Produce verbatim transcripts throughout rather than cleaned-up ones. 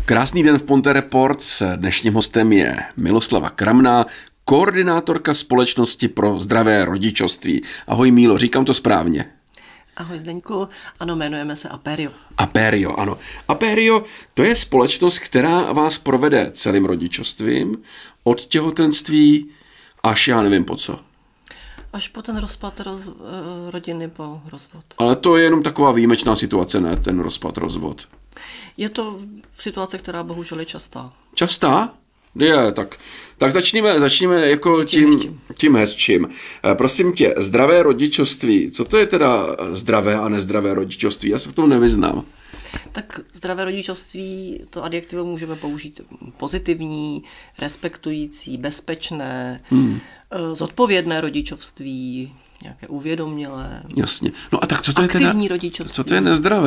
Krásný den v Ponte Reports. Dnešním hostem je Miloslava Kramná, koordinátorka Společnosti pro zdravé rodičovství. Ahoj Mílo, říkám to správně. Ahoj Zdeňku, ano, jmenujeme se Aperio. Aperio, ano. Aperio, to je společnost, která vás provede celým rodičovstvím, od těhotenství až já nevím po co. Až po ten rozpad roz, rodiny, po rozvod. Ale to je jenom taková výjimečná situace, ne ten rozpad, rozvod. Je to situace, která bohužel je častá. Častá? Je, tak, tak začněme, začněme jako tím, tím, tím hezčím. Prosím tě, zdravé rodičovství, co to je teda zdravé a nezdravé rodičovství? Já se v tom nevyznám. Tak zdravé rodičovství, to adjektivo můžeme použít pozitivní, respektující, bezpečné, hmm. zodpovědné rodičovství, nějaké uvědomělé. Jasně. No a tak co to je teda? Aktivní rodičovství. Co to je nezdravé?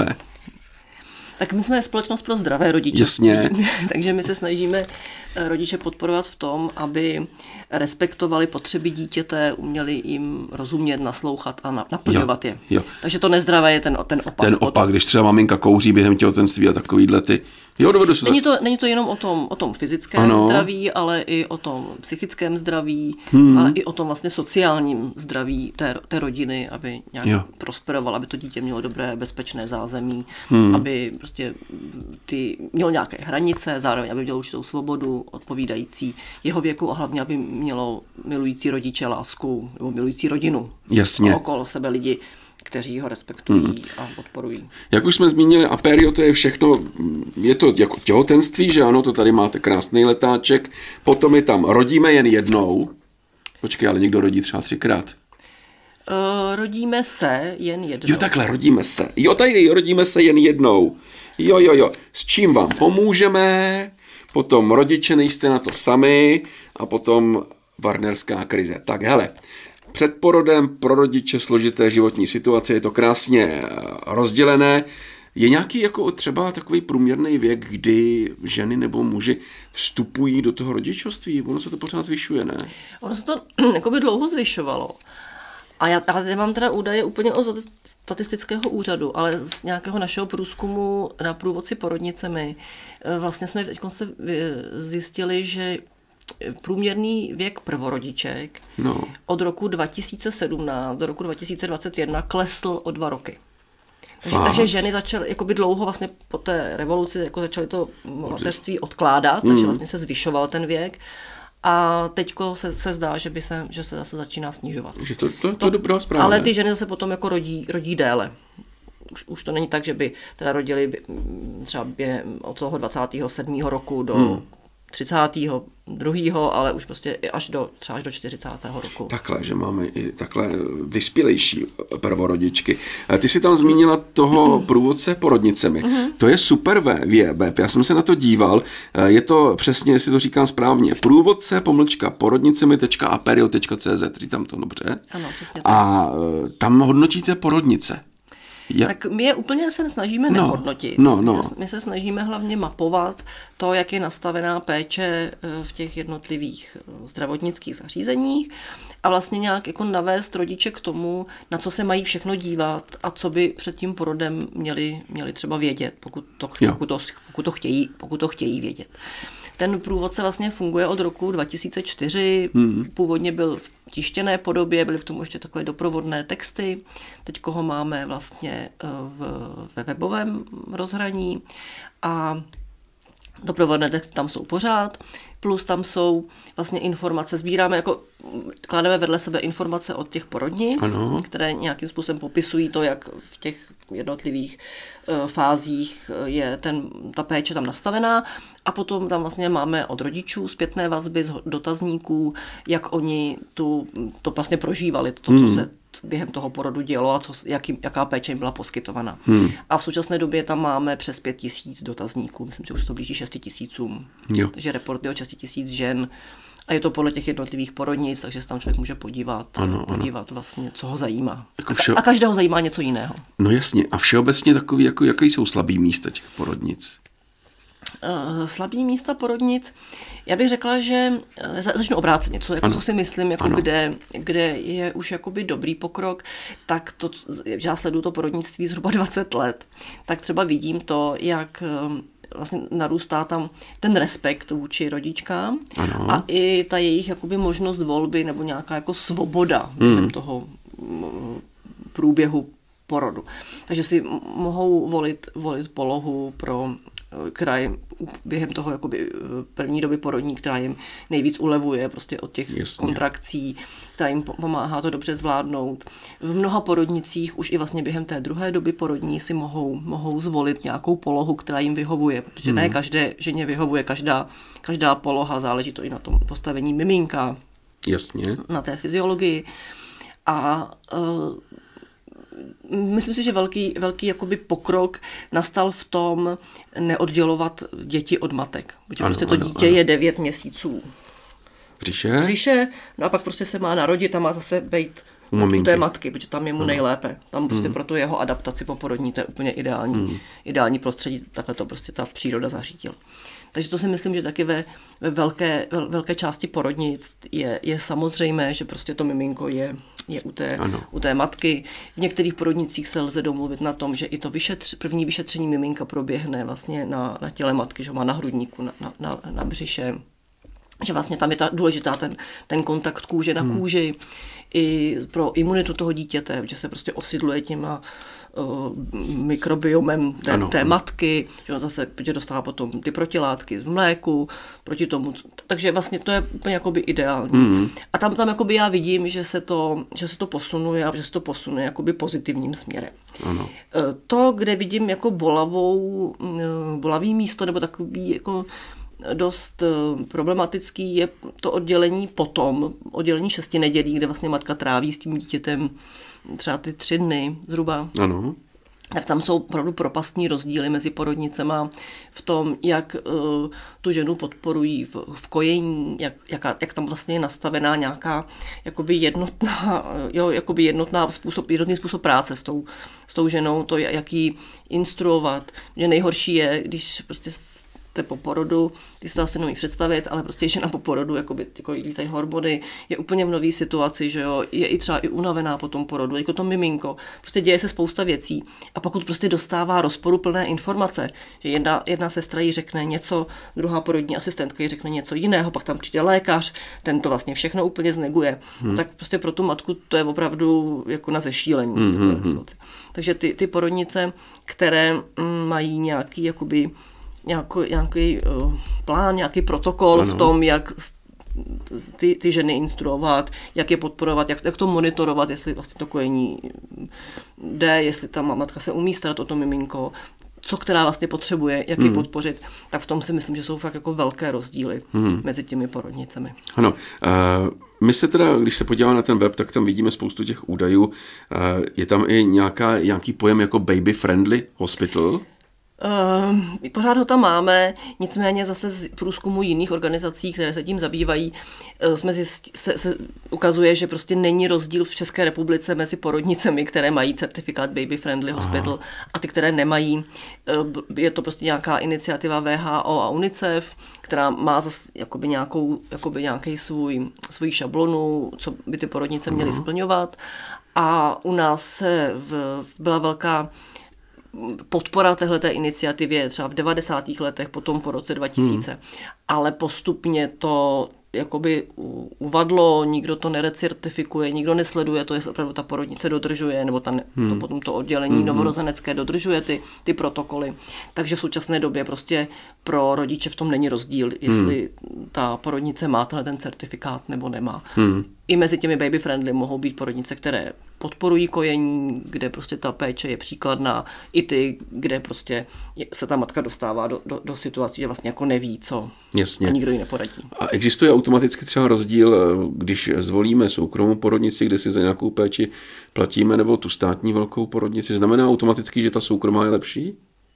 Tak my jsme společnost pro zdravé rodičovství. Jasně. Takže my se snažíme rodiče podporovat v tom, aby respektovali potřeby dítěte, uměli jim rozumět, naslouchat a naplňovat je. Jo. Takže to nezdravé je ten, ten opak. Ten opak, když třeba maminka kouří během těhotenství a takovýhle ty. Jo, dovedu si není, to, není to jenom o tom, o tom fyzickém ano. zdraví, ale i o tom psychickém zdraví, hmm. ale i o tom vlastně sociálním zdraví té, té rodiny, aby nějak jo. prosperoval, aby to dítě mělo dobré, bezpečné zázemí, hmm. aby prostě ty mělo nějaké hranice, zároveň aby mělo určitou svobodu odpovídající jeho věku a hlavně, aby mělo milující rodiče, lásku nebo milující rodinu. Jasně. A okolo sebe lidi, kteří ho respektují hmm. a podporují. Jak už jsme zmínili, Aperio, to je všechno, je to jako těhotenství, že ano, to tady máte krásný letáček, potom je tam rodíme jen jednou, počkej, ale někdo rodí třeba třikrát. Uh, rodíme se jen jednou. Jo, takhle, rodíme se. Jo, tady rodíme se jen jednou. Jo, jo, jo. S čím vám pomůžeme, potom rodiče nejste na to sami a potom partnerská krize. Tak hele, před porodem pro rodiče složité životní situace je to krásně rozdělené. Je nějaký jako třeba takový průměrný věk, kdy ženy nebo muži vstupují do toho rodičovství? Ono se to pořád zvyšuje, ne? Ono se to jako by dlouho zvyšovalo. A já tady nemám teda údaje úplně o statistického úřadu, ale z nějakého našeho průzkumu na průvodci porodnicemi vlastně jsme teď zjistili, že průměrný věk prvorodiček no. od roku dva tisíce sedmnáct do roku dva tisíce dvacet jedna klesl o dva roky. Takže, takže ženy začaly jakoby dlouho vlastně po té revoluci jako začaly to mateřství odkládat, mm. takže vlastně se zvyšoval ten věk. A teďko se, se zdá, že, by se, že se zase začíná snižovat. Že to, to, to je dobrá zpráva. Ale ty ženy zase potom jako rodí, rodí déle. Už, už to není tak, že by teda rodili třeba od toho dvacátého sedmého roku do hmm. třicátého druhého ale už prostě až do, třeba až do čtyřicátého roku. Takhle, že máme i takhle vyspělejší prvorodičky. Ty jsi tam zmínila toho průvodce porodnicemi. Uh-huh. To je super web, já jsem se na to díval. Je to přesně, jestli to říkám správně, průvodce pomlčka porodnicemi tečka aperio tečka cé zet. Říkám to dobře? Ano, přesně tak. A tam hodnotíte porodnice. Ja. Tak my je úplně se snažíme no, nehodnotit. No, no. My, se, my se snažíme hlavně mapovat to, jak je nastavená péče v těch jednotlivých zdravotnických zařízeních a vlastně nějak jako navést rodiče k tomu, na co se mají všechno dívat a co by před tím porodem měli, měli třeba vědět, pokud to, pokud, to, pokud, to chtějí, pokud to chtějí vědět. Ten průvodce vlastně funguje od roku dva tisíce čtyři, hmm. původně byl v tištěné podobě, byly v tom ještě takové doprovodné texty, teď ho máme vlastně v, ve webovém rozhraní a doprovodné texty tam jsou pořád, plus tam jsou vlastně informace, sbíráme jako, klademe vedle sebe informace od těch porodnic, ano. které nějakým způsobem popisují to, jak v těch jednotlivých uh, fázích je ten, ta péče tam nastavená a potom tam vlastně máme od rodičů zpětné vazby z dotazníků, jak oni tu, to vlastně prožívali, to, hmm. co se během toho porodu dělo a co, jaký, jaká péče jim byla poskytovaná. Hmm. A v současné době tam máme přes pět tisíc dotazníků, myslím, že už to blíží šesti tisícům. Jo. Takže reporty o šesti tisíc žen a je to podle těch jednotlivých porodnic, takže se tam člověk může podívat, ano, podívat ano. vlastně, co ho zajímá. Jako vše... A každého zajímá něco jiného. No jasně. A všeobecně takový, jako, jaký jsou slabý místa těch porodnic? Uh, slabý místa porodnic, já bych řekla, že uh, začnu obráceně, co, jako, co si myslím, jako kde, kde je už jakoby dobrý pokrok, tak to, že já sleduju to porodnictví zhruba dvacet let, tak třeba vidím to, jak um, vlastně narůstá tam ten respekt vůči rodičkám ano. a i ta jejich jakoby možnost volby nebo nějaká jako svoboda během hmm. toho průběhu porodu. Takže si mohou volit, volit polohu pro kraj během toho jakoby první doby porodní, která jim nejvíc ulevuje prostě od těch Jasně. kontrakcí, která jim pomáhá to dobře zvládnout. V mnoha porodnicích už i vlastně během té druhé doby porodní si mohou, mohou zvolit nějakou polohu, která jim vyhovuje, protože hmm. ne každé ženě vyhovuje každá, každá poloha, záleží to i na tom postavení miminka, Jasně. na té fyziologii. A uh, myslím si, že velký, velký jakoby pokrok nastal v tom neoddělovat děti od matek. Protože ano, prostě to ano, dítě ano. je devět měsíců. Břiše? Břiše, no a pak prostě se má narodit a má zase být u, u té matky, protože tam je mu ano. nejlépe. Tam prostě hmm. pro tu jeho adaptaci poporodní, to je úplně ideální, hmm. ideální prostředí, takhle to prostě ta příroda zařídila. Takže to si myslím, že taky ve, ve velké, vel, velké části porodnic je, je samozřejmé, že prostě to miminko je, je u, té, u té matky. V některých porodnicích se lze domluvit na tom, že i to vyšetř, první vyšetření miminka proběhne vlastně na, na těle matky, že má na hrudníku, na, na, na, na břiše. Že vlastně tam je ta důležitá ten, ten kontakt kůže na hmm. kůži i pro imunitu toho dítěte, že se prostě osidluje těma uh, mikrobiomem té, ano, té matky, že zase že dostává potom ty protilátky v mléku proti tomu. Takže vlastně to je úplně jakoby ideální. Hmm. A tam, tam jakoby já vidím, že se to, že se to posunuje a že se to posune jakoby pozitivním směrem. Ano. To, kde vidím jako bolavou, bolavý místo nebo takový jako dost problematický je to oddělení potom, oddělení šesti nedělí, kde vlastně matka tráví s tím dítětem třeba ty tři dny zhruba. Ano. Tak tam jsou opravdu propastní rozdíly mezi porodnicema v tom, jak uh, tu ženu podporují v, v kojení, jak, jak, jak tam vlastně je nastavená nějaká jakoby jednotná, jo, jakoby jednotná způsob, jednotný způsob práce s tou, s tou ženou, to jak ji instruovat. Že nejhorší je, když prostě po porodu, ty si to asi nemůžeš představit, ale prostě žena po porodu, jakoby, jako lítají hormony, je úplně v nové situaci, že jo, je i třeba i unavená po tom porodu, jako to miminko, prostě děje se spousta věcí a pokud prostě dostává rozporuplné informace, že jedna, jedna sestra jí řekne něco, druhá porodní asistentka jí řekne něco jiného, pak tam přijde lékař, ten to vlastně všechno úplně zneguje, hmm. tak prostě pro tu matku to je opravdu jako na zešílení. Hmm, hmm, hmm. Takže ty, ty porodnice, které mm, mají nějaký jakoby Nějaký, nějaký uh, plán, nějaký protokol ano. v tom, jak ty, ty ženy instruovat, jak je podporovat, jak, jak to monitorovat, jestli vlastně to kojení jde, jestli ta matka se umí starat o to miminko, co která vlastně potřebuje, jak ji hmm. podpořit, tak v tom si myslím, že jsou fakt jako velké rozdíly hmm. mezi těmi porodnicemi. Ano, uh, my se teda, když se podíváme na ten web, tak tam vidíme spoustu těch údajů. Uh, je tam i nějaká, nějaký pojem jako baby friendly hospital? Uh, pořád ho tam máme, nicméně zase z průzkumu jiných organizací, které se tím zabývají, uh, jsme zjist, se, se ukazuje, že prostě není rozdíl v České republice mezi porodnicemi, které mají certifikát Baby Friendly Hospital Aha. a ty, které nemají. Uh, je to prostě nějaká iniciativa W H O a UNICEF, která má zase jakoby nějakou, jakoby nějaký svůj, svůj šablonu, co by ty porodnice měly Aha. splňovat. A u nás se v, byla velká podpora téhleté iniciativě třeba v devadesátých letech, potom po roce dva tisíce. Hmm. Ale postupně to jakoby uvadlo, nikdo to nerecertifikuje, nikdo nesleduje to, jestli opravdu ta porodnice dodržuje, nebo ta, hmm. to potom to oddělení hmm. novorozenecké dodržuje ty, ty protokoly. Takže v současné době prostě pro rodiče v tom není rozdíl, jestli hmm. ta porodnice má tenhle ten certifikát nebo nemá. Hmm. I mezi těmi baby friendly mohou být porodnice, které podporují kojení, kde prostě ta péče je příkladná, i ty, kde prostě se ta matka dostává do, do, do situací, že vlastně jako neví, co Jasně. a nikdo jí neporadí. A existuje automaticky třeba rozdíl, když zvolíme soukromou porodnici, kde si za nějakou péči platíme, nebo tu státní velkou porodnici, znamená automaticky, že ta soukromá je lepší?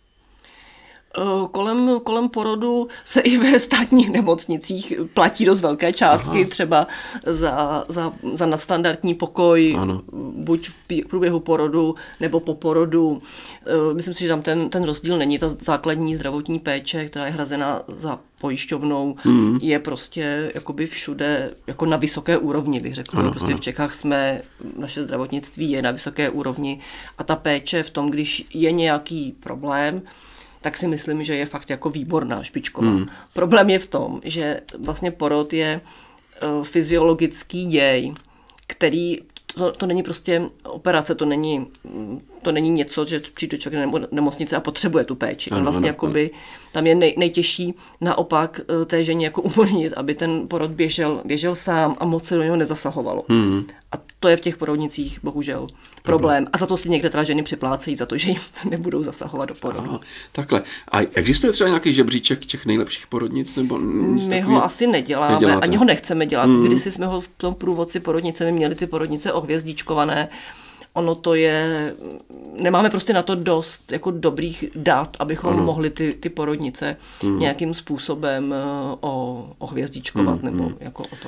Kolem, kolem porodu se i ve státních nemocnicích platí dost velké částky, Aha. třeba za, za, za nadstandardní pokoj, ano. buď v průběhu porodu nebo po porodu. Myslím si, že tam ten, ten rozdíl není. Ta základní zdravotní péče, která je hrazena za pojišťovnou, mm. je prostě jakoby všude jako na vysoké úrovni, bych řekl. Ano, prostě ano. v Čechách jsme, naše zdravotnictví je na vysoké úrovni a ta péče v tom, když je nějaký problém, tak si myslím, že je fakt jako výborná, špičková. Hmm. Problém je v tom, že vlastně porod je uh, fyziologický děj, který, to, to není prostě operace, to není, to není něco, že přijde člověk do nemocnice a potřebuje tu péči. Ano, vlastně ano, jakoby, tam je nej, nejtěžší naopak té ženě jako umožnit, aby ten porod běžel, běžel sám a moc se do něho nezasahovalo. Hmm. A to je v těch porodnicích bohužel problém. A za to si někde teda ženy připlácejí, za to, že jim nebudou zasahovat do porodu. Aha, takhle. A existuje třeba nějaký žebříček těch nejlepších porodnic? Nebo My takový... ho asi neděláme, neděláte. Ani ho nechceme dělat. Hmm. Kdysi jsme ho v tom průvodci porodnice, my měli ty porodnice ohvězdíčkované. Ono to je, nemáme prostě na to dost jako dobrých dat, abychom ano. mohli ty, ty porodnice hmm. nějakým způsobem o, ohvězdíčkovat, hmm. nebo hmm. jako o to.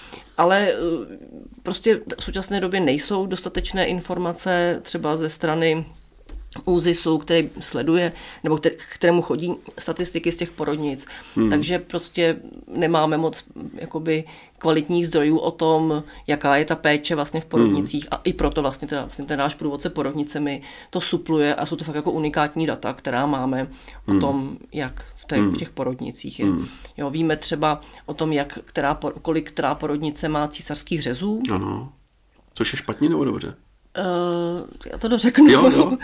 Ale prostě v současné době nejsou dostatečné informace třeba ze strany ÚZISu, který sleduje, nebo kterému chodí statistiky z těch porodnic. Hmm. Takže prostě nemáme moc jakoby kvalitních zdrojů o tom, jaká je ta péče vlastně v porodnicích. Hmm. A i proto vlastně, teda, vlastně ten náš průvodce porodnicemi to supluje a jsou to fakt jako unikátní data, která máme hmm. o tom, jak v, těch, v těch porodnicích je. Hmm. Jo, víme třeba o tom, jak, která, kolik která porodnice má císařských řezů. Ano. Což je špatně nebo dobře? Uh, já to dořeknu, jo, jo.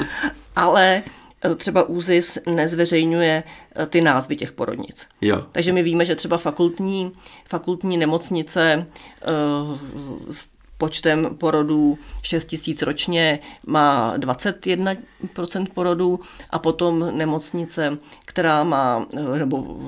ale třeba ÚZIS nezveřejňuje ty názvy těch porodnic. Jo. Takže my víme, že třeba fakultní, fakultní nemocnice uh, s počtem porodů šest tisíc ročně má dvacet jedna procent porodů a potom nemocnice, která má, nebo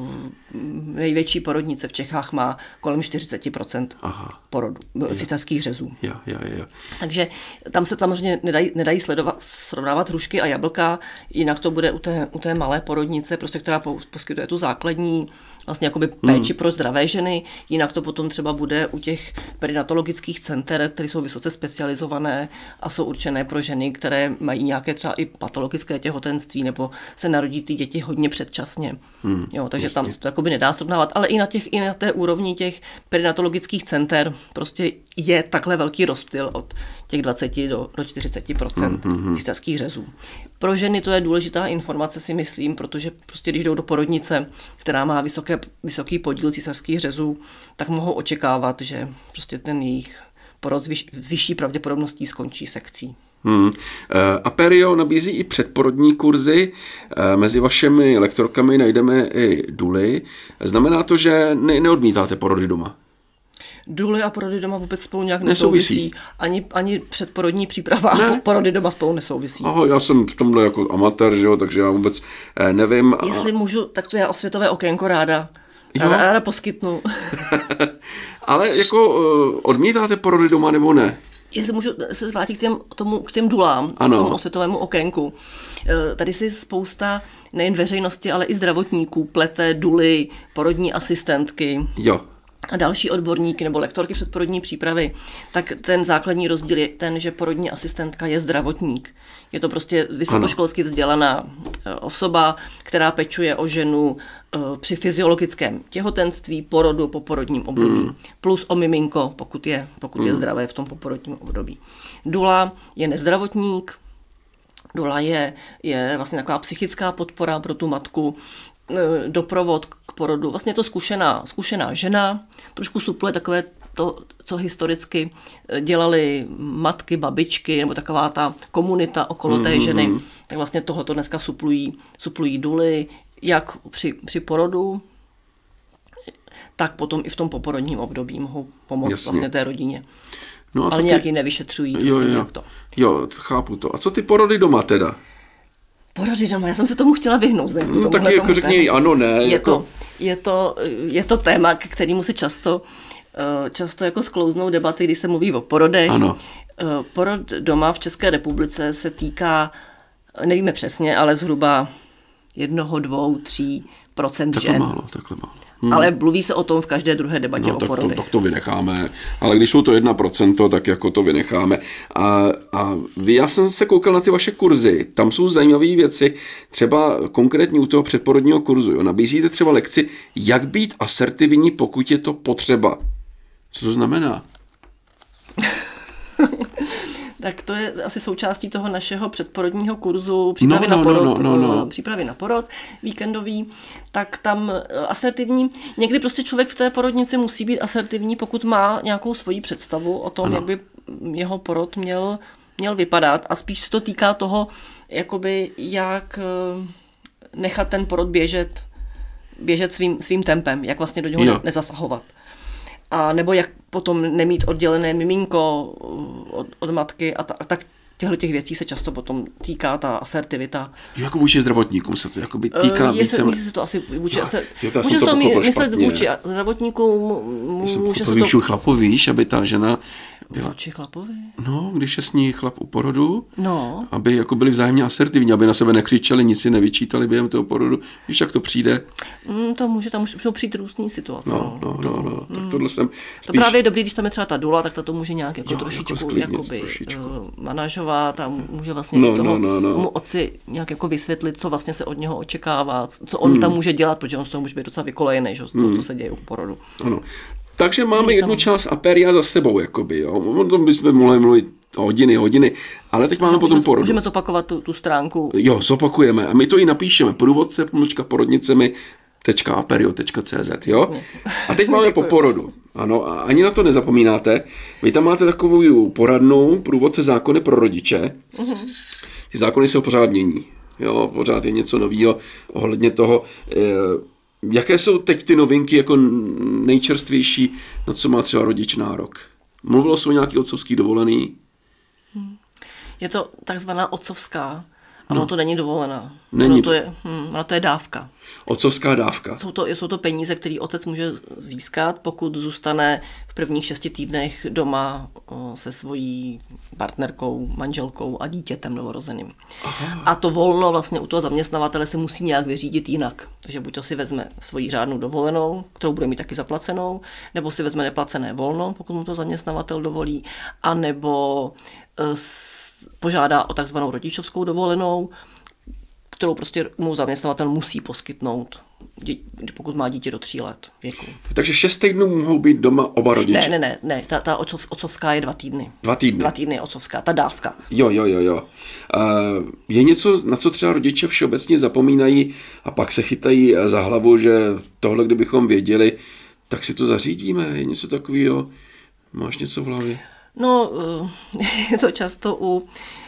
největší porodnice v Čechách má kolem čtyřicet procent porodů, císařských řezů. Jo, jo, jo. Takže tam se samozřejmě nedají, nedají sledovat, srovnávat hrušky a jablka, jinak to bude u té, u té malé porodnice, prostě, která poskytuje tu základní vlastně jakoby péči hmm. pro zdravé ženy, jinak to potom třeba bude u těch perinatologických center, které jsou vysoce specializované a jsou určené pro ženy, které mají nějaké třeba i patologické těhotenství nebo se narodí ty děti hodně předčasně. Hmm. Jo, takže Jasně. tam to jakoby nedá srovnávat, ale i na, těch, i na té úrovni těch perinatologických center prostě je takhle velký rozptyl od těch dvacet do, do čtyřicet procent hmm. císařských řezů. Pro ženy to je důležitá informace, si myslím, protože prostě když jdou do porodnice, která má vysoké, vysoký podíl císařských řezů, tak mohou očekávat, že prostě ten jejich porod s vyšší pravděpodobností skončí sekcí. Hmm. Aperio nabízí i předporodní kurzy. Mezi vašimi lektorkami najdeme i duly. Znamená to, že ne- neodmítáte porody doma? Duly a porody doma vůbec spolu nějak nesouvisí. nesouvisí. Ani, ani předporodní příprava ne? a porody doma spolu nesouvisí. Aha, já jsem v tomhle jako amatér, že jo, takže já vůbec nevím. Jestli můžu, tak to já osvětové okénko ráda. Ráda, ráda poskytnu. Ale jako odmítáte porody doma nebo ne? Jestli můžu se zvrátit k těm, tomu, k těm dulám, ano. k tomu osvětovému okénku. Tady si spousta nejen veřejnosti, ale i zdravotníků plete duly, porodní asistentky. Jo. A další odborníky nebo lektorky předporodní přípravy, tak ten základní rozdíl je ten, že porodní asistentka je zdravotník. Je to prostě vysokoškolsky vzdělaná osoba, která pečuje o ženu při fyziologickém těhotenství, porodu, poporodním období. Mm. Plus o miminko, pokud je, pokud mm. je zdravé v tom poporodním období. Dula je nezdravotník, dula je, je vlastně taková psychická podpora pro tu matku, doprovod k porodu. Vlastně je to zkušená, zkušená žena, trošku supluje takové to, co historicky dělali matky, babičky, nebo taková ta komunita okolo mm-hmm. té ženy, tak vlastně tohoto dneska suplují, suplují duly, jak při, při porodu, tak potom i v tom poporodním období mohou pomoct Jasně. vlastně té rodině. No a ale nějak ji nevyšetřují. Jo, jo. To. jo, chápu to. A co ty porody doma teda? Porody doma, já jsem se tomu chtěla vyhnout. No tak jako řekni ano, ne. Je, jako... to, je, to, je to téma, k kterému se často, často jako sklouznou debaty, když se mluví o porodech. Ano. Porod doma v České republice se týká, nevíme přesně, ale zhruba jednoho, dvou, tří procent takhle žen. Málo, takhle málo. Hmm. Ale mluví se o tom v každé druhé debatě no, o tak porodech. To, tak to vynecháme. Ale když jsou to jedna procento, tak jako to vynecháme. A, a já jsem se koukal na ty vaše kurzy. Tam jsou zajímavé věci. Třeba konkrétně u toho předporodního kurzu. Jo. Nabízíte třeba lekci, jak být asertivní, pokud je to potřeba. Co to znamená? Tak to je asi součástí toho našeho předporodního kurzu přípravy, no, na, no, porod, no, no, no. přípravy na porod víkendový, tak tam asertivní, někdy prostě člověk v té porodnici musí být asertivní, pokud má nějakou svoji představu o tom, ano. jak by jeho porod měl, měl vypadat a spíš se to týká toho, jakoby jak nechat ten porod běžet, běžet svým, svým tempem, jak vlastně do něho jo. nezasahovat. A nebo jak potom nemít oddělené miminko od, od matky a, ta, a tak těchto těch věcí se často potom týká ta asertivita. Jako vůči zdravotníkům se to jakoby týká uh, je více... Se, může se to asi vůči... Jo, se, jo, to může se to myslet špatně. Vůči zdravotníkům, může se to... Vůči chlapu, víš, aby ta žena... Byla... Vůči chlapovi? No, když je s ní chlap u porodu, no. aby jako byli vzájemně asertivní, aby na sebe nekřičeli, nic si nevyčítali během toho porodu. Víš, jak to přijde? Mm, to může, tam můžou přijít různý situace. No, no, to, no, no. Tak mm. tohle jsem spíš... To právě je dobrý, když tam je třeba ta dula, tak ta to může nějak jako jo, trošičku, jako sklidnit, jakoby, trošičku. Uh, manažovat a může vlastně no, toho, no, no, no. tomu otci nějak jako vysvětlit, co vlastně se od něho očekává, co on mm. tam může dělat, protože on z toho může být docela vykolejený, že, mm. to, co se děje u porodu. Ano. Takže máme jednu část aperia za sebou, jakoby, jo. O tom bychom mohli mluvit hodiny, hodiny, ale teď máme potom porodu. Můžeme zopakovat tu, tu stránku. Jo, zopakujeme a my to i napíšeme. Průvodce, pomlčka porodnicemi, tečka aperio tečka cz, jo. A teď máme po porodu. Ano, a ani na to nezapomínáte. Vy tam máte takovou poradnu, průvodce zákony pro rodiče. Uh-huh. Ty zákony se pořád mění. Jo, pořád je něco nového ohledně toho, eh, jaké jsou teď ty novinky jako nejčerstvější, na co má třeba rodič nárok? Mluvilo se o nějaký otcovský dovolený? Je to takzvaná otcovská. Ano, no. to není dovolená. Není ono, to. to je, hm, ono to je dávka. Otcovská dávka. Jsou to, jsou to peníze, které otec může získat, pokud zůstane v prvních šesti týdnech doma o, se svojí partnerkou, manželkou a dítětem novorozeným. Aha. A to volno vlastně u toho zaměstnavatele se musí nějak vyřídit jinak. Takže buď to si vezme svoji řádnou dovolenou, kterou bude mít taky zaplacenou, nebo si vezme neplacené volno, pokud mu to zaměstnavatel dovolí, anebo e, s, požádá o takzvanou rodičovskou dovolenou, kterou prostě mu zaměstnavatel musí poskytnout, pokud má dítě do tří let věku. Takže šest týdnů mohou být doma oba rodiče? Ne, ne, ne, ne. Ta, ta otcov, otcovská je dva týdny. Dva týdny? Dva týdny je otcovská, ta dávka. Jo, jo, jo, jo. Uh, je něco, na co třeba rodiče všeobecně zapomínají a pak se chytají za hlavu, že tohle, kdybychom věděli, tak si to zařídíme? Je něco takového? Máš něco v hlavě? No, je to často u...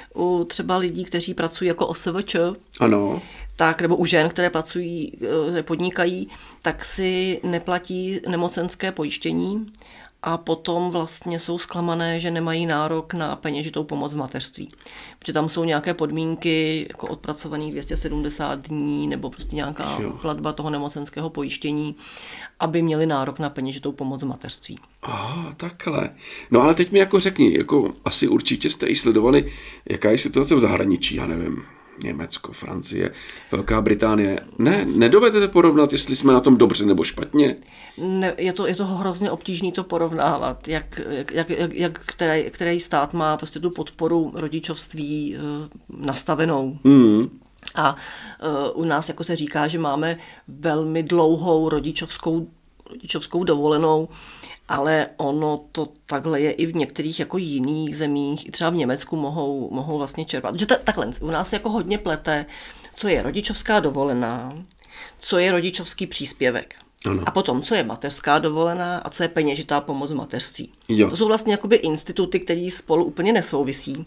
u třeba lidí, kteří pracují jako O S V Č, ano. Tak, nebo u žen, které pracují, podnikají, tak si neplatí nemocenské pojištění a potom vlastně jsou zklamané, že nemají nárok na peněžitou pomoc v mateřství. Protože tam jsou nějaké podmínky, jako odpracovaných dvě stě sedmdesát dní, nebo prostě nějaká jo. platba toho nemocenského pojištění, aby měli nárok na peněžitou pomoc v mateřství. Aha, takhle. No ale teď mi jako řekni, jako asi určitě jste i sledovali, jaká je situace v zahraničí, já nevím, Německo, Francie, Velká Británie. Ne, nedovedete porovnat, jestli jsme na tom dobře nebo špatně? Ne, je to, je to hrozně obtížné to porovnávat, jak, jak, jak, jak který, který stát má prostě tu podporu rodičovství uh, nastavenou. Mm. A uh, u nás jako se říká, že máme velmi dlouhou rodičovskou, rodičovskou dovolenou, ale ono to takhle je i v některých jako jiných zemích, i třeba v Německu mohou, mohou vlastně čerpat. Protože ta, takhle, u nás jako hodně plete, co je rodičovská dovolená, co je rodičovský příspěvek. Ano. A potom, co je mateřská dovolená a co je peněžitá pomoc v mateřství. Jo. To jsou vlastně jakoby instituty, které spolu úplně nesouvisí,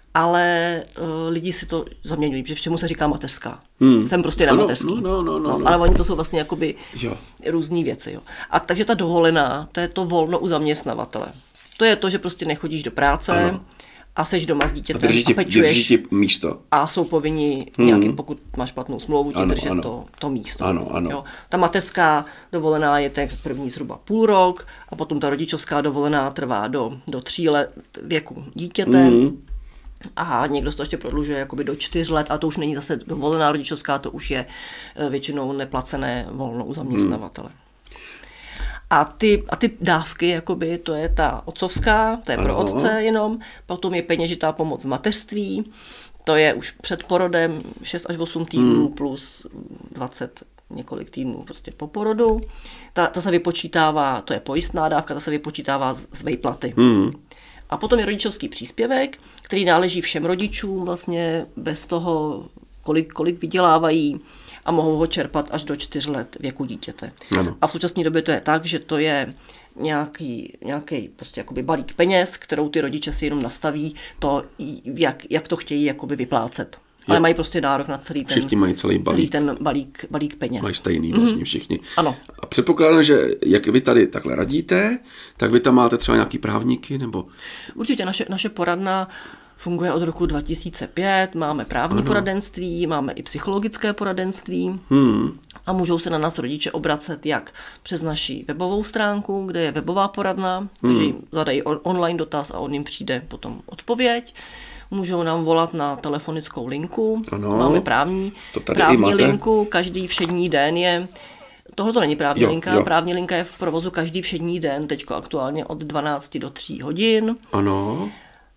ale uh, lidi si to zaměňují, protože všemu se říká mateřská. Hmm. Jsem prostě na mateřský. No, no, no, no, no. Ale oni to jsou vlastně jakoby různý věci. Jo. A takže ta dovolená, to je to volno u zaměstnavatele. To je to, že prostě nechodíš do práce, ano. A seš doma s dítětem a, a pečuješ. Ti místo. A jsou povinni hmm. nějakým, pokud máš platnou smlouvu, ti držet ano. To, to místo. Ano, ano. Jo. Ta mateřská dovolená je tak první zhruba půl rok a potom ta rodičovská dovolená trvá do, do tří let věku dítěte. Hmm. A někdo to ještě prodlužuje jakoby do čtyř let a to už není zase dovolená rodičovská, to už je většinou neplacené volno u zaměstnavatele. Hmm. A ty, a ty dávky, jakoby, to je ta otcovská, to je pro ano. otce jenom, potom je peněžitá pomoc v mateřství, to je už před porodem šest až osm týdnů hmm. plus dvacet několik týdnů prostě po porodu. Ta, ta se vypočítává, to je pojistná dávka, ta se vypočítává z, z vejplaty. Hmm. A potom je rodičovský příspěvek, který náleží všem rodičům vlastně bez toho, kolik, kolik vydělávají a mohou ho čerpat až do čtyř let věku dítěte. Ano. A v současné době to je tak, že to je nějaký, nějaký prostě jakoby balík peněz, kterou ty rodiče si jenom nastaví to, jak, jak to chtějí jakoby vyplácet. Ale je. Mají prostě nárok na celý ten, všichni mají celý balík. celý ten balík, balík peněz. Mají stejný vlastně všichni. Ano. A předpokládám, že jak vy tady takhle radíte, tak vy tam máte třeba nějaký právníky, nebo... Určitě naše, naše poradna funguje od roku dva tisíce pět, máme právní ano. poradenství, máme i psychologické poradenství hmm. a můžou se na nás rodiče obracet jak přes naši webovou stránku, kde je webová poradna, hmm. takže jim zadají online dotaz a on jim přijde potom odpověď. Můžou nám volat na telefonickou linku, ano. máme právní, právní linku, každý všední den je... Tohle to není právní jo, linka, jo. právní linka je v provozu každý všední den, teďko aktuálně od dvanácti do tří hodin. Ano.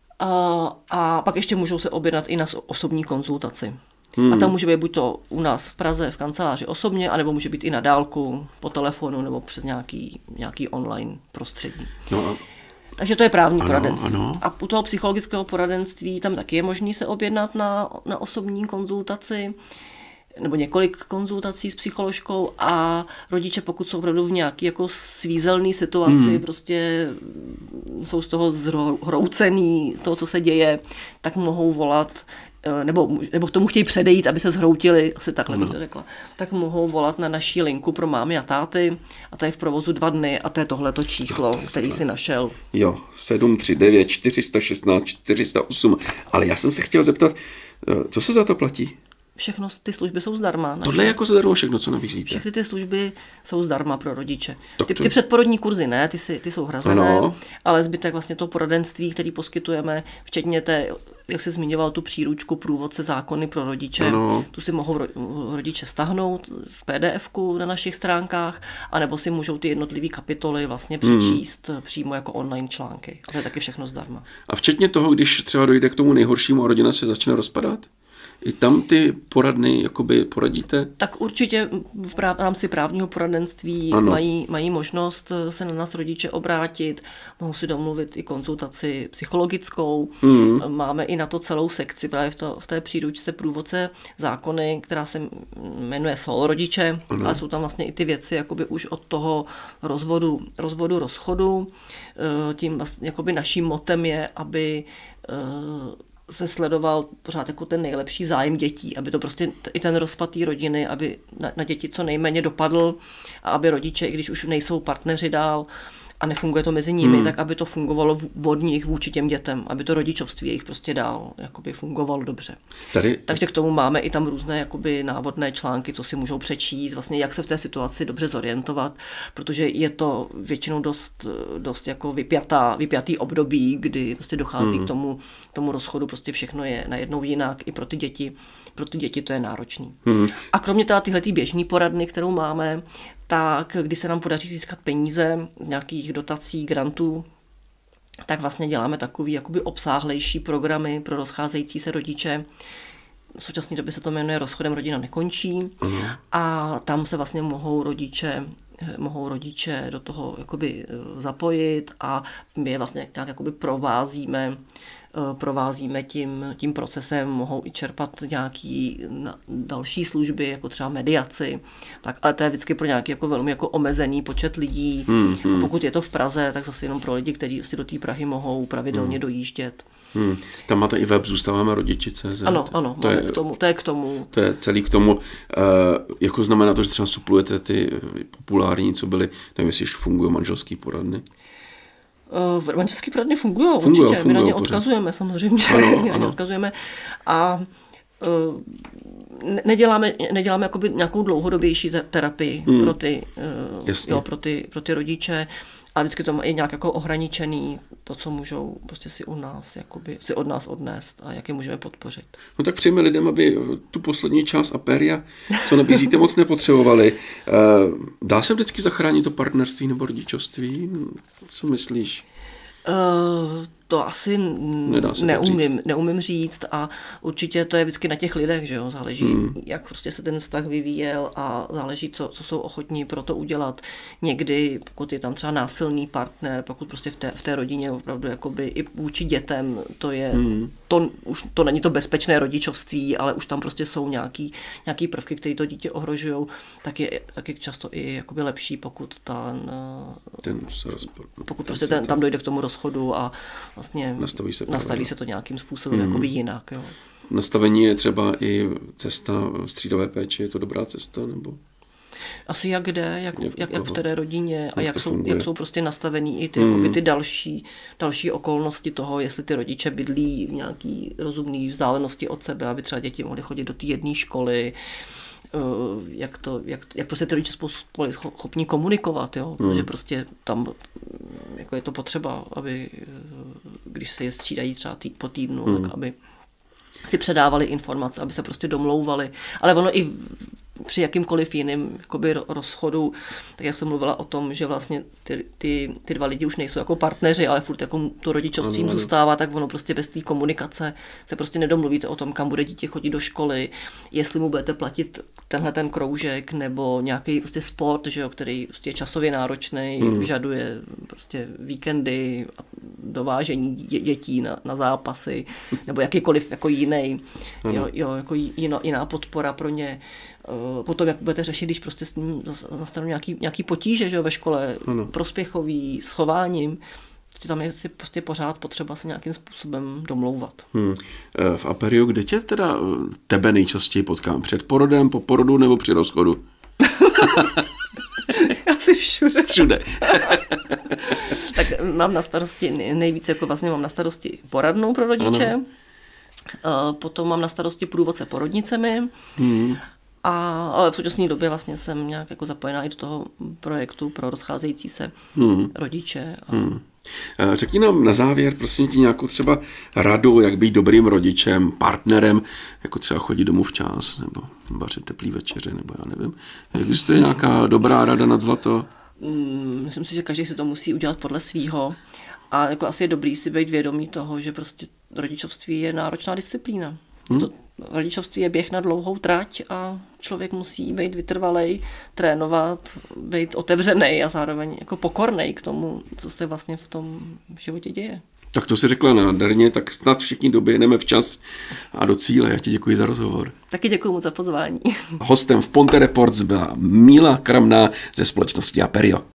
A, a pak ještě můžou se objednat i na osobní konzultaci. Hmm. A tam může být buď to u nás v Praze, v kanceláři osobně, anebo může být i na dálku, po telefonu, nebo přes nějaký, nějaký online prostředí. No. Takže to je právní ano, poradenství. Ano. A u toho psychologického poradenství tam taky je možné se objednat na, na osobní konzultaci, nebo několik konzultací s psycholožkou a rodiče, pokud jsou opravdu v nějaké jako svízelné situaci, hmm. prostě jsou z toho zhroucený, z toho, co se děje, tak mohou volat, nebo, nebo k tomu chtějí předejít, aby se zhroutili, asi takhle bych to řekla, tak mohou volat na naší linku pro mámy a táty a to je v provozu dva dny a to je tohleto číslo, to který si našel. Jo, sedm tři devět čtyři jedna šest čtyři nula osm, ale já jsem se chtěl zeptat, co se za to platí? Všechno ty služby jsou zdarma. Tohle je jako zadarmo všechno, co nabízíte. Všechny ty služby jsou zdarma pro rodiče. Ty, ty předporodní kurzy ne, ty, si, ty jsou hrazené, ano. ale zbytek vlastně toho poradenství, který poskytujeme, včetně té, jak jsi zmiňoval, tu příručku Průvodce zákony pro rodiče, ano. tu si mohou rodiče stáhnout v pé dé efku na našich stránkách, anebo si můžou ty jednotlivé kapitoly vlastně přečíst hmm. přímo jako online články. To je taky všechno zdarma. A včetně toho, když třeba dojde k tomu nejhoršímu a rodina se začne rozpadat? I tam ty poradny jakoby poradíte? Tak určitě v práv, rámci právního poradenství mají, mají možnost se na nás rodiče obrátit, mohou si domluvit i konzultaci psychologickou. Mm. Máme i na to celou sekci právě v, to, v té příručce Průvodce zákony, která se jmenuje Solo rodiče, ano. ale jsou tam vlastně i ty věci jakoby už od toho rozvodu, rozvodu rozchodu. Tím vlastně jakoby naším motem je, aby se sledoval pořád jako ten nejlepší zájem dětí, aby to prostě i ten rozpad té rodiny, aby na, na děti co nejméně dopadl a aby rodiče, i když už nejsou partneři dál a nefunguje to mezi nimi, hmm. tak aby to fungovalo od nich vůči těm dětem, aby to rodičovství jejich prostě dál jakoby fungovalo dobře. Tady... Takže k tomu máme i tam různé jakoby návodné články, co si můžou přečíst, vlastně jak se v té situaci dobře zorientovat, protože je to většinou dost, dost jako vypjatá, vypjatý období, kdy prostě dochází hmm. k tomu, tomu rozchodu, prostě všechno je najednou jinak i pro ty děti. Pro ty děti to je náročný. Hmm. A kromě teda tyhle běžné poradny, kterou máme, tak když se nám podaří získat peníze, nějakých dotací, grantů, tak vlastně děláme takový jakoby obsáhlejší programy pro rozcházející se rodiče. V současné době se to jmenuje Rozchodem rodina nekončí hmm. a tam se vlastně mohou rodiče mohou rodiče do toho jakoby zapojit a my je vlastně nějak jakoby provázíme provázíme tím, tím procesem, mohou i čerpat nějaký další služby, jako třeba mediaci, tak, ale to je vždycky pro nějaký jako velmi jako omezený počet lidí. Hmm, hmm. Pokud je to v Praze, tak zase jenom pro lidi, kteří si do té Prahy mohou pravidelně hmm. dojíždět. Hmm. Tam máte i web Zůstáváme rodiči tečka cé zet. Ano, ano, to je, k tomu, to je k tomu. To je celý k tomu. Uh, jako znamená to, že třeba suplujete ty populární, co byly, nevím, jestli fungují manželský poradny? Uh, manželský poradny fungují, určitě. Fungujou, my na ně odkazujeme samozřejmě. Ano, my na ně odkazujeme. A uh, neděláme, neděláme jakoby nějakou dlouhodobější terapii hmm. pro, ty, uh, jo, pro, ty, pro ty rodiče. A vždycky to je nějak jako ohraničený, to, co můžou prostě si u nás, jakoby, si od nás odnést a jak je můžeme podpořit. No tak přejeme lidem, aby tu poslední část Aperia, co nabízíte, moc nepotřebovali. Dá se vždycky zachránit to partnerství nebo rodičovství? Co myslíš? Uh, To asi neumím, neumím říct a určitě to je vždycky na těch lidech, že jo, záleží, hmm. jak prostě se ten vztah vyvíjel a záleží, co, co jsou ochotní pro to udělat. Někdy, pokud je tam třeba násilný partner, pokud prostě v té, v té rodině opravdu jakoby i vůči dětem, to je, hmm. to, už, to není to bezpečné rodičovství, ale už tam prostě jsou nějaký, nějaký prvky, které to dítě ohrožují, tak je, tak je často i jakoby lepší, pokud ten, ten rozpor, pokud prostě ten, tam dojde k tomu rozchodu a vlastně nastaví se, nastaví se to nějakým způsobem hmm. jakoby jinak. Jo. Nastavení je třeba i cesta střídavé péče, je to dobrá cesta? Nebo? Asi jak kde, jak, jak, jak, jak v té rodině a jak, jak, jsou, jak jsou prostě nastavený i ty, hmm. jakoby ty další, další okolnosti toho, jestli ty rodiče bydlí v nějaký rozumný vzdálenosti od sebe, aby třeba děti mohly chodit do té jedné školy, jak to, jak, jak prostě ty rodiče spolu schopní komunikovat, jo? Hmm. Protože prostě tam jako je to potřeba, aby když se je střídají třeba tý, po týdnu, hmm. tak aby si předávali informace, aby se prostě domlouvali. Ale ono i při jakýmkoliv jiném jakoby rozchodu, tak jak jsem mluvila o tom, že vlastně ty, ty, ty dva lidi už nejsou jako partneři, ale furt jako to rodičovství jim zůstává, tak ono prostě bez té komunikace se prostě nedomluvíte o tom, kam bude dítě chodit do školy, jestli mu budete platit tenhle ten kroužek nebo nějaký prostě sport, že jo, který prostě je časově náročný, hmm. vyžaduje prostě víkendy, dovážení dětí na, na zápasy nebo jakýkoliv jako jiný, hmm. jo, jo, jako jiná, jiná podpora pro ně. Potom, jak budete řešit, když prostě s ním nastanou nějaký, nějaký potíže, že jo, ve škole, ano. prospěchový, s chováním, tam je si prostě pořád potřeba se nějakým způsobem domlouvat. Hmm. V Aperiu, kde tě teda tebe nejčastěji potkám? Před porodem, po porodu nebo při rozchodu? Asi všude. Všude. Tak mám na starosti, nejvíce jako vlastně mám na starosti poradnou pro rodiče, ano. Potom mám na starosti průvodce porodnicemi, hmm. A, ale v současné době vlastně jsem nějak jako zapojená i do toho projektu pro rozcházející se hmm. rodiče. A... Hmm. Řekni nám na závěr, prosím ti, nějakou třeba radu, jak být dobrým rodičem, partnerem, jako třeba chodit domů včas, nebo vařit teplý večeře, nebo já nevím. Existuje nějaká dobrá rada nad zlato? Myslím si, že každý si to musí udělat podle svýho. A jako asi je dobrý si být vědomý toho, že prostě rodičovství je náročná disciplína. Hmm. To, rodičovství je běh na dlouhou trať a člověk musí být vytrvalej, trénovat, být otevřený a zároveň jako pokornej k tomu, co se vlastně v tom životě děje. Tak to si řekla nádherně, tak snad všichni doběhneme včas a do cíle. Já ti děkuji za rozhovor. Taky děkuji moc za pozvání. Hostem v Ponte Reports byla Míla Kramná ze společnosti Aperio.